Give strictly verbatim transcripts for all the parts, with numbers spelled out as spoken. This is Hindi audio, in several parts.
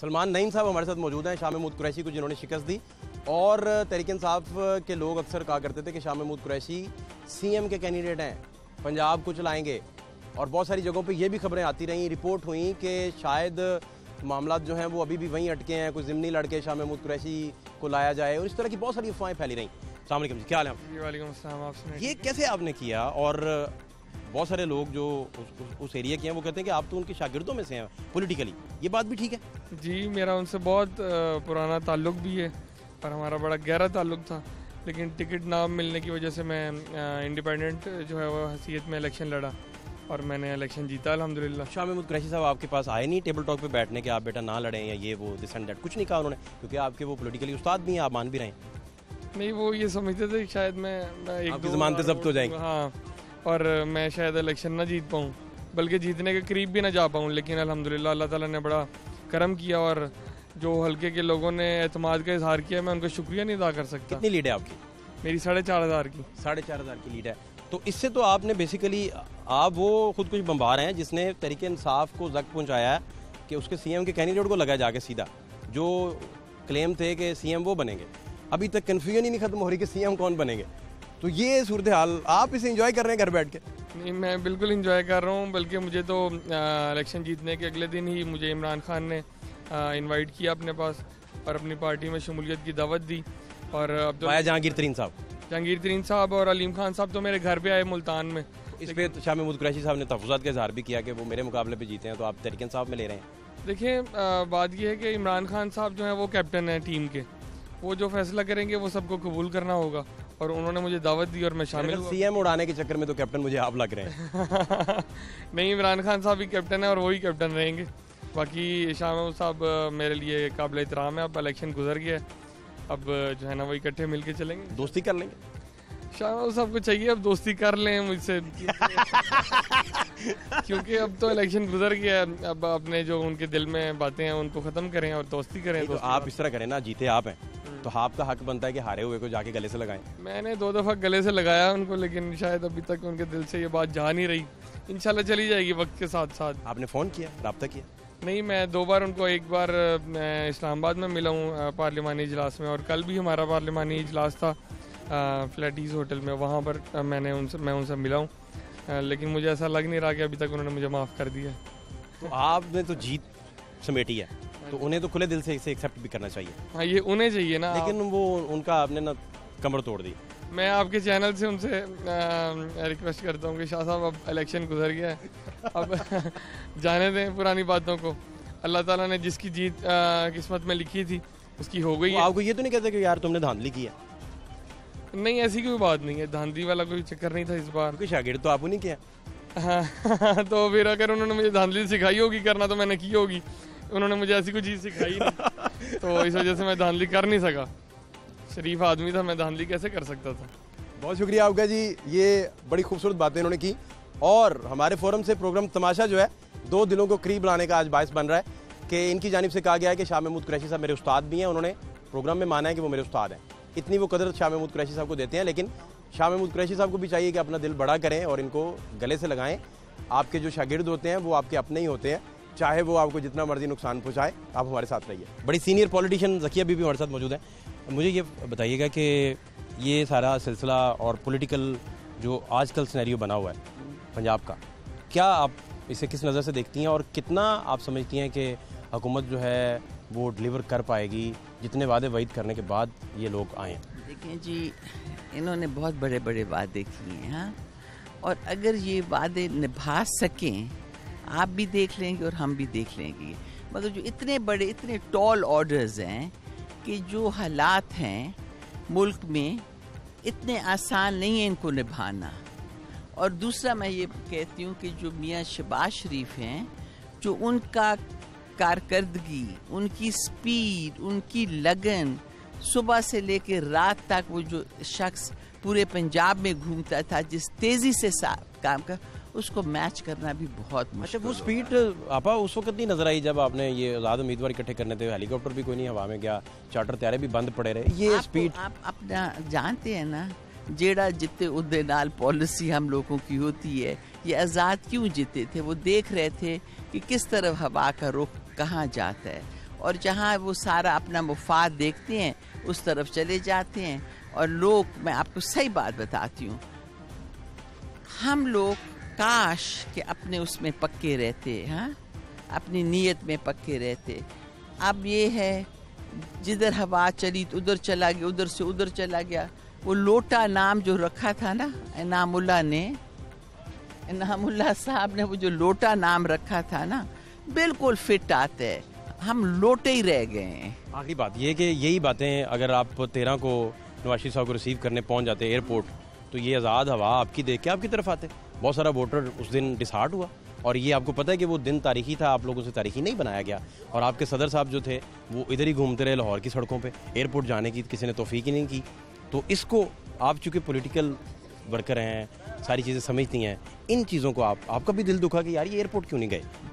सलमान नईम साहब हमारे साथ मौजूद हैं, शाह महमूद कुरैशी को जिन्होंने शिकस्त दी। और तहरीक इंसाफ के लोग अक्सर कहा करते थे कि शाह महमूद कुरैशी सीएम के कैंडिडेट हैं, पंजाब को चलाएंगे। और बहुत सारी जगहों पे ये भी खबरें आती रहीं, रिपोर्ट हुई कि शायद मामला जो हैं वो अभी भी वहीं अटके हैं, कोई ज़िमनी लड़के शाह महमूद कुरैशी को लाया जाए, और इस तरह की बहुत सारी अफवाहें फैली रहीं। अस्सलाम वालेकुम जी, क्या हाल है? वालेकुम अस्सलाम। आपसे ये कैसे आपने किया? और बहुत सारे लोग जो उस, उस, उस एरिया के हैं वो कहते हैं कि आप तो उनके शागिर्दों में से हैं पॉलिटिकली, ये बात भी ठीक है? जी, मेरा उनसे बहुत पुराना ताल्लुक़ भी है और हमारा बड़ा गहरा ताल्लुक़ था, लेकिन टिकट ना मिलने की वजह से मैं इंडिपेंडेंट जो है वो हैसियत में इलेक्शन लड़ा और मैंने इलेक्शन जीता अल्हम्दुलिल्लाह। शाह महमूद कुरैशी साहब आपके पास आए नहीं टेबल टॉक पे बैठने के, आप बेटा ना लड़ें या ये वो दिस एंड दैट, कुछ नहीं कहा उन्होंने? क्योंकि आपके वो पॉलिटिकली उस्ताद भी हैं, आप मान भी रहे हैं। नहीं, वो ये समझते थे शायद मैं, मैं एक दो जमानतें जब्त हो जाएंगी। हाँ, और मैं शायद इलेक्शन ना जीत पाऊँ, बल्कि जीतने के करीब भी ना जा पाऊँ, लेकिन अल्हम्दुलिल्लाह अल्लाह ताला ने बड़ा करम किया और जो हल्के के लोगों ने एतमाद का इजहार किया, मैं उनका शुक्रिया नहीं अदा कर सकता। कितनी लीड है आपकी? मेरी साढ़े चार हज़ार की साढ़े चार हज़ार की लीड है। तो इससे तो आपने बेसिकली, आप वो खुद कुछ बम्बार हैं जिसने तहरीक इंसाफ को जख्म पहुँचाया है कि उसके सीएम के कैंडिडेट को लगा जाके सीधा, जो क्लेम थे कि सीएम वो बनेंगे। अभी तक कन्फ्यूजन ही नहीं खत्म हो रही कि सीएम कौन बनेंगे। तो ये सूरत हाल, आप इसे एंजॉय कर रहे हैं घर बैठ के? नहीं, मैं बिल्कुल एंजॉय कर रहा हूँ, बल्कि मुझे तो इलेक्शन जीतने के अगले दिन ही मुझे इमरान खान ने इनवाइट किया अपने पास और अपनी पार्टी में शमूलियत की दावत दी। और अब तो जहांगीर तरीन साहब जहांगीर तरीन साहब और अलीम खान साहब तो मेरे घर पे आए मुल्तान में। इस पे शाह महमूद कुरैशी साहब ने तहफ़्फ़ुज़ात का इजहार भी किया कि वो मेरे मुकाबले पे जीते हैं, तो आप तहरीक इंसाफ में ले रहे हैं। देखिए, बात यह है कि इमरान खान साहब जो है वो कैप्टन है टीम के, वो जो फैसला करेंगे वो सबको कबूल करना होगा और उन्होंने मुझे दावत दी और मैं शामिल हुआ। सीएम उड़ाने के चक्कर में तो कैप्टन मुझे आप लग रहे हैं। नहीं, इमरान खान साहब भी कैप्टन है और वही कैप्टन रहेंगे। बाकी शाह महमूद साहब मेरे लिए काबिल एहतराम है। अब इलेक्शन गुजर गया है, अब जो है ना वो इकट्ठे मिल के चलेंगे, दोस्ती कर लेंगे। शाह महमूद साहब को चाहिए अब दोस्ती कर लें मुझसे, क्योंकि अब तो इलेक्शन गुजर गया है। अब अपने जो उनके दिल में बातें हैं उनको ख़त्म करें और दोस्ती करें। तो आप इस तरह करें ना, जीते आप हैं तो आपका हक बनता है कि हारे हुए को जाके गले से लगाएं। मैंने दो दफ़ा गले से लगाया उनको, लेकिन शायद अभी तक उनके दिल से ये बात जा नहीं रही। इंशाल्लाह चली जाएगी वक्त के साथ साथ। आपने फ़ोन किया, रब्ता किया? नहीं, मैं दो बार उनको, एक बार मैं इस्लामाबाद में मिला हूँ पार्लिमानी इजलास में, और कल भी हमारा पार्लिमानी इजलास था फ्लैटीज़ होटल में, वहाँ पर मैंने उनसे मैं उनसे मिला हूँ, लेकिन मुझे ऐसा लग नहीं रहा कि अभी तक उन्होंने मुझे माफ़ कर दिया। तो आपने तो जीत समेटी है, तो उन्हें तो खुले दिल से इसे एक्सेप्ट भी करना चाहिए। हाँ, ये उन्हें चाहिए ना, लेकिन वो उनका आपने ना कमर तोड़ दी। मैं आपके चैनल से उनसे रिक्वेस्ट करता हूँ कि शाह साहब अब इलेक्शन गुजर गया है, अब जाने दें पुरानी बातों को। अल्लाह ताला ने जिसकी जीत किस्मत में लिखी थी उसकी हो गई है। आपको ये तो नहीं कहते कि यार तुमने धांधली की है? नहीं, ऐसी कोई बात नहीं है, धांधली वाला कोई चक्कर नहीं था इस बार। क्योंकि शागिर्द तो आपको नहीं किया। हाँ, तो फिर अगर उन्होंने मुझे धांधली सिखाई होगी करना तो मैंने की होगी, उन्होंने मुझे ऐसी कोई चीज़ सिखाई नहीं, तो इस वजह से मैं धांधली कर नहीं सका। शरीफ आदमी था, मैं धांधली कैसे कर सकता था। बहुत शुक्रिया आपका जी, ये बड़ी खूबसूरत बातें इन्होंने की और हमारे फोरम से प्रोग्राम तमाशा जो है दो दिलों को करीब लाने का आज बायस बन रहा है कि इनकी जानिब से कहा गया है कि शाह महमूद कुरैशी साहब मेरे उस्ताद भी हैं, उन्होंने प्रोग्राम में माना है कि वो मेरे उस्ताद हैं। इतनी वो कदर शाह महमूद कुरैशी साहब को देते हैं, लेकिन शाह महमूद कुरैशी साहब को भी चाहिए कि अपना दिल बड़ा करें और इनको गले से लगाएं। आपके जो शागिर्द होते हैं वो आपके अपने ही होते हैं, चाहे वो आपको जितना मर्जी नुकसान पहुँचाए, आप हमारे साथ रहिए। बड़ी सीनियर पॉलिटिशियन ज़किया बीबी हमारे साथ मौजूद है। मुझे ये बताइएगा कि ये सारा सिलसिला और पॉलिटिकल जो आजकल सिनेरियो बना हुआ है पंजाब का, क्या आप इसे किस नज़र से देखती हैं और कितना आप समझती हैं कि हुकूमत जो है वो डिलीवर कर पाएगी जितने वादे वईद करने के बाद ये लोग आए? देखें जी, इन्होंने बहुत बड़े बड़े वादे किए हैं, हाँ, और अगर ये वादे निभा सकें, आप भी देख लेंगे और हम भी देख लेंगे, मगर जो इतने बड़े इतने टॉल ऑर्डर्स हैं कि जो हालात हैं मुल्क में, इतने आसान नहीं है इनको निभाना। और दूसरा मैं ये कहती हूँ कि जो मियाँ शहबाज शरीफ हैं, जो उनका कारकर्दगी, उनकी स्पीड, उनकी लगन, सुबह से लेकर रात तक वो जो शख्स पूरे पंजाब में घूमता था, जिस तेज़ी से काम कर, उसको मैच करना भी बहुत मुश्किल। अच्छा, वो स्पीड आपा उस वक्त नहीं नजर आई जब आपने ये आज़ाद उम्मीदवार इकट्ठे करने थे, हेलीकॉप्टर भी कोई नहीं हवा में गया, चार्टर त्यारे भी बंद पड़े रहे, ये स्पीड आप अपना जानते हैं ना, जेड़ा जिते उदे नाल पॉलिसी हम लोगों की होती है। ये आज़ाद क्यों जीते थे? वो देख रहे थे कि किस तरफ हवा का रुख कहाँ जाता है, और जहाँ वो सारा अपना मुफाद देखते हैं उस तरफ चले जाते हैं। और लोग, मैं आपको सही बात बताती हूँ, हम लोग काश कि अपने उसमें पक्के रहते, हाँ, अपनी नीयत में पक्के रहते। अब ये है जिधर हवा चली तो उधर चला गया, उधर से उधर चला गया। वो लोटा नाम जो रखा था ना इनामुल्लाह ने, इनामुल्लाह साहब ने वो जो लोटा नाम रखा था ना, बिल्कुल फिट आता है। हम लोटे ही रह गए हैं। आखिरी बात ये कि यही बातें अगर आप तेरह को नवाज शरीफ साहब को रिसीव करने पहुंच जाते एयरपोर्ट, तो ये आज़ाद हवा आपकी देख के आपकी तरफ आते। बहुत सारा वोटर उस दिन डिसहार्ट हुआ, और ये आपको पता है कि वो दिन तारीखी था, आप लोगों से तारीखी नहीं बनाया गया। और आपके सदर साहब जो थे वो इधर ही घूमते रहे लाहौर की सड़कों पे, एयरपोर्ट जाने की किसी ने तौफीक ही नहीं की। तो इसको आप चूँकि पॉलिटिकल वर्कर हैं, सारी चीज़ें समझती हैं, इन चीज़ों को आप आपका भी दिल दुखा कि यार ये एयरपोर्ट क्यों नहीं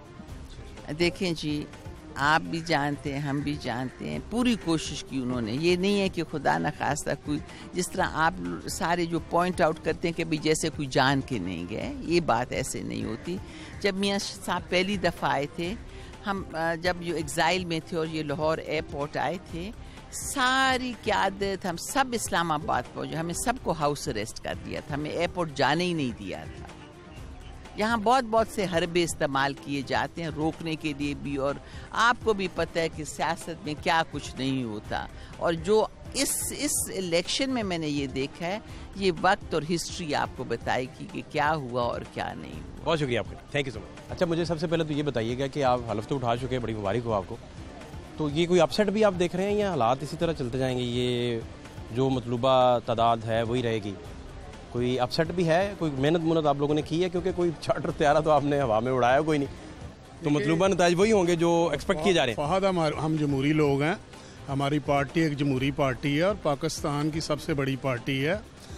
गए। देखें जी, आप भी जानते हैं, हम भी जानते हैं, पूरी कोशिश की उन्होंने। ये नहीं है कि खुदा न खास्ता कोई, जिस तरह आप सारे जो पॉइंट आउट करते हैं कि भाई जैसे कोई जान के नहीं गए, ये बात ऐसे नहीं होती। जब मियाँ साहब पहली दफ़ा आए थे, हम जब जो एग्ज़ाइल में थे और ये लाहौर एयरपोर्ट आए थे, सारी क़यादत हम सब इस्लामाबाद पहुँचे, हमें सबको हाउस अरेस्ट कर दिया था, हमें एयरपोर्ट जाने ही नहीं दिया था। यहाँ बहुत बहुत से हरबे इस्तेमाल किए जाते हैं रोकने के लिए भी, और आपको भी पता है कि सियासत में क्या कुछ नहीं होता। और जो इस इस इलेक्शन में मैंने ये देखा है, ये वक्त और हिस्ट्री आपको बताएगी कि क्या हुआ और क्या नहीं हुआ। बहुत शुक्रिया आपका, थैंक यू सो मच। अच्छा, मुझे सबसे पहले तो ये बताइएगा कि आप हलफ तो उठा चुके हैं, बड़ी मुबारक हो आपको। तो ये कोई अपसेट भी आप देख रहे हैं या हालात इसी तरह चलते जाएंगे, ये जो मतलूबा तादाद है वही रहेगी? कोई अपसेट भी है, कोई मेहनत मुनत आप लोगों ने की है? क्योंकि कोई चार्टर तैयारा तो आपने हवा में उड़ाया कोई नहीं, तो मतलूबा नताज वही होंगे जो एक्सपेक्ट किए जा रहे हैं। फहद, हम जमहूरी लोग हैं, हमारी पार्टी एक जमहूरी पार्टी है और पाकिस्तान की सबसे बड़ी पार्टी है।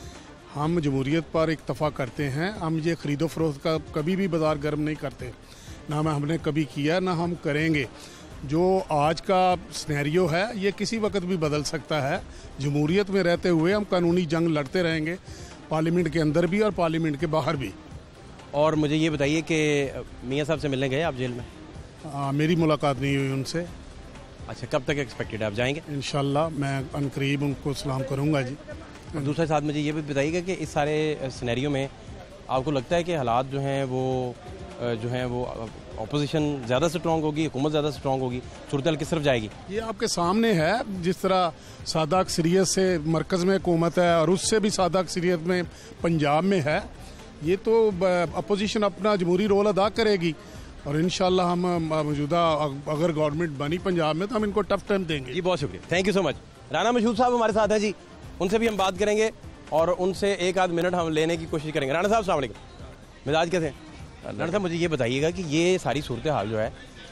हम जमहूरियत पर इक्तफा करते हैं। हम ये खरीदो फरोख्त का कभी भी बाजार गर्म नहीं करते, ना हमने कभी किया ना हम करेंगे। जो आज का सिनेरियो है ये किसी वक्त भी बदल सकता है। जमहूरियत में रहते हुए हम कानूनी जंग लड़ते रहेंगे, पार्लियामेंट के अंदर भी और पार्लियामेंट के बाहर भी। और मुझे ये बताइए कि मियाँ साहब से मिलने गए आप जेल में? आ, मेरी मुलाकात नहीं हुई उनसे। अच्छा, कब तक एक्सपेक्टेड है आप जाएंगे? इंशाल्लाह मैं अनकरीब उनको सलाम करूंगा जी। और दूसरे साथ मुझे ये भी बताइएगा कि इस सारे सिनेरियो में आपको लगता है कि हालात जो हैं वो जो हैं वो अपोजिशन ज़्यादा स्ट्रॉन्ग होगी, हुकूमत ज़्यादा स्ट्रॉन्ग होगी, सूरत किस तरफ जाएगी? ये आपके सामने है। जिस तरह सादा अक्सरियत से मरकज़ में हुकूमत है और उससे भी सादा अक्सरियत में पंजाब में है, ये तो अपोजिशन अपना जमहूरी रोल अदा करेगी। और इंशाल्लाह हम मौजूदा अगर गवर्नमेंट बनी पंजाब में तो हम इनको टफ टाइम देंगे। जी बहुत शुक्रिया, thank you so much. Rana Mashhood साहब हमारे साथ हैं जी, उनसे भी हम बात करेंगे और उनसे एक आध मिनट हम लेने की कोशिश करेंगे। राना साहब अस्सलाम वालेकुम, मिजाज कैसे हैं? राना साहब मुझे ये बताइएगा कि ये सारी सूरत हाल जो है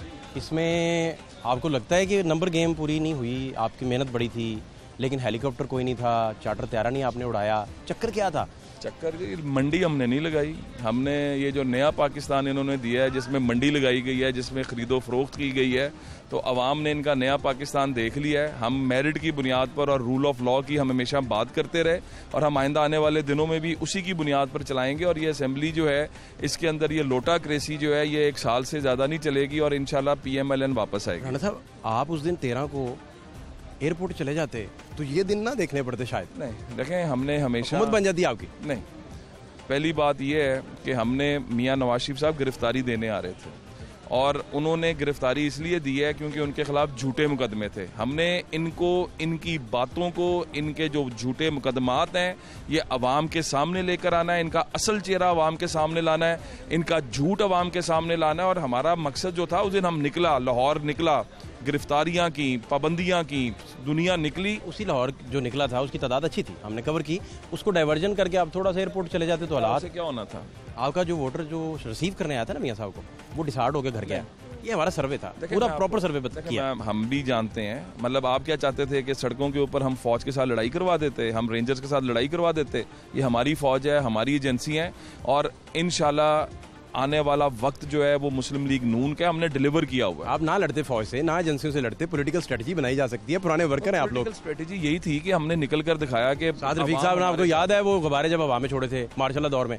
इसमें आपको लगता है कि नंबर गेम पूरी नहीं हुई? आपकी मेहनत बड़ी थी लेकिन हेलीकॉप्टर कोई नहीं था, चार्टर तैयारा नहीं आपने उड़ाया, चक्कर क्या था? चक्कर की मंडी हमने नहीं लगाई। हमने ये जो नया पाकिस्तान इन्होंने दिया है जिसमें मंडी लगाई गई है, जिसमें खरीदो फरोख्त की गई है, तो अवाम ने इनका नया पाकिस्तान देख लिया है। हम मेरिट की बुनियाद पर और रूल ऑफ लॉ की हम हमेशा बात करते रहे और हम आइंदा आने वाले दिनों में भी उसी की बुनियाद पर चलाएंगे। और ये असेंबली जो है इसके अंदर ये लोटा क्रेसी जो है ये एक साल से ज़्यादा नहीं चलेगी और इंशाल्लाह पी एम एल एन वापस आएगी। राना साहब, आप उस दिन तेरह को एयरपोर्ट चले जाते तो ये दिन ना देखने पड़ते शायद? नहीं, देखें हमने हमेशा हुकूमत बन जाती आपकी। नहीं, पहली बात यह है कि हमने मियां नवाज शरीफ साहब गिरफ्तारी देने आ रहे थे और उन्होंने गिरफ्तारी इसलिए दी है क्योंकि उनके खिलाफ झूठे मुकदमे थे। हमने इनको, इनकी बातों को, इनके जो झूठे मुकदमात हैं ये अवाम के सामने लेकर आना है, इनका असल चेहरा अवाम के सामने लाना है, इनका झूठ अवाम के सामने लाना है। और हमारा मकसद जो था उस दिन हम निकला, लाहौर निकला, गिरफ्तारियां की, पाबंदियां की, दुनिया निकली। उसी लाहौर जो निकला था उसकी तादाद अच्छी थी, हमने कवर की, उसको डाइवर्जन करके आप थोड़ा सा एयरपोर्ट चले जाते तो हालात से क्या होना था? आपका जो वोटर जो रिसीव करने आया था ना मियां साहब को, वो डिसार्ड होकर घर गया। ये हमारा सर्वे था, पूरा प्रॉपर सर्वे किया। हम भी जानते हैं, मतलब आप क्या चाहते थे कि सड़कों के ऊपर हम फौज के साथ लड़ाई करवा देते, हम रेंजर्स के साथ लड़ाई करवा देते? ये हमारी फौज है, हमारी एजेंसी है और इंशाल्लाह आने वाला वक्त जो है वो मुस्लिम लीग नून का हमने डिलीवर किया हुआ है। आप ना लड़ते फौज से, ना एजेंसियों से लड़ते, पॉलिटिकल स्ट्रेटजी बनाई जा सकती है, पुराने वर्कर हैं आप लोग। स्ट्रेटजी यही थी कि हमने निकल कर दिखाया कि साद रफीक साहब ने, आपको याद है वो गुब्बारे जब हवा में छोड़े थे मार्शल दौर में,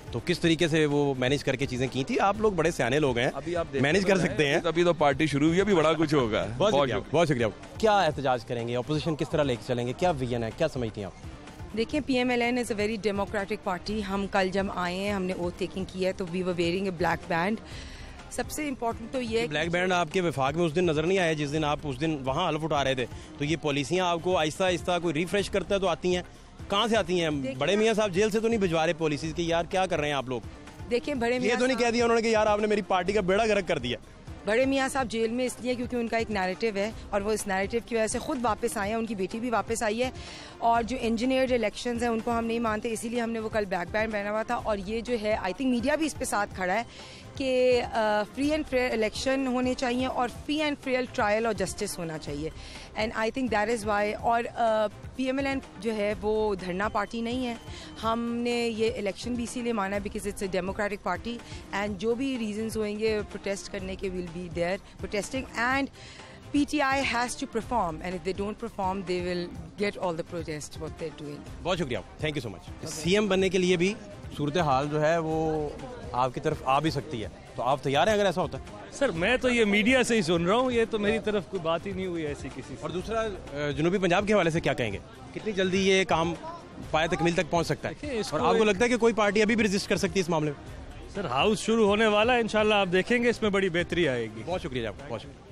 तो किस तरीके से वो मैनेज करके चीजें की थी? आप लोग बड़े सियाने लोग हैं, अभी आप मैनेज कर सकते हैं। अभी तो पार्टी शुरू हुई है, अभी बड़ा कुछ होगा। बहुत शुक्रिया, बहुत शुक्रिया। क्या एहतजाज करेंगे, अपोजिशन किस तरह लेके चलेंगे, क्या विजन है, क्या समझती हैं आप? देखिए, P M L N is a very democratic party. हम कल जब आए हैं, हमने ओथ टेकिंग की है, तो we were wearing a black band. सबसे इम्पोर्टेंट तो ये ब्लैक बैंड आपके विफाक में उस दिन नजर नहीं आया जिस दिन आप उस दिन वहाँ हल्फ उठा रहे थे? तो ये पॉलिसियाँ आपको आहिस्ता आहिस्ता कोई रिफ्रेश करता है तो आती हैं, कहाँ से आती हैं? बड़े मियाँ साहब जेल से तो नहीं भिजवा रहे पॉलिसीज की? यार क्या कर रहे हैं आप लोग? देखिए, बड़े ये तो नहीं कह दिया उन्होंने कि यार आपने मेरी पार्टी का बेड़ा गर्क कर दिया? बड़े मियाँ साहब जेल में इसलिए क्योंकि उनका एक नैरेटिव है और वो इस नैरेटिव की वजह से खुद वापस आए हैं, उनकी बेटी भी वापस आई है। और जो इंजीनियर्ड इलेक्शंस हैं उनको हम नहीं मानते, इसीलिए हमने वो कल ब्लैक बैंड पहना हुआ था। और ये जो है, आई थिंक मीडिया भी इस पे साथ खड़ा है कि फ्री एंड फेयर इलेक्शन होने चाहिए और फ्री एंड फेयर ट्रायल और जस्टिस होना चाहिए। And I think that is why. और पी एम एल एन जो है वो धरना पार्टी नहीं है। हमने ये इलेक्शन भी इसीलिए माना है because it's a democratic party, and जो भी रीजंस होंगे प्रोटेस्ट करने के will be there protesting, and P T I has to perform, and if they don't perform, they will get all the protest what they're doing. बहुत शुक्रिया, thank you so much. CM बनने के लिए भी सूरत हाल जो है वो आपकी तरफ आ भी सकती है, तो आप तैयार हैं अगर ऐसा होता है? सर मैं तो ये मीडिया से ही सुन रहा हूँ, ये तो मेरी तरफ कोई बात ही नहीं हुई ऐसी किसी से। और दूसरा, जनूबी पंजाब के हवाले से क्या कहेंगे? कितनी जल्दी ये काम पाए तकमील तक पहुँच सकता है? और आपको लगता है कि कोई पार्टी अभी भी रजिस्ट कर सकती है इस मामले में? सर हाउस शुरू होने वाला है, इंशाल्लाह आप देखेंगे इसमें बड़ी बेहतरी आएगी। बहुत शुक्रिया, बहुत शुक्रिया।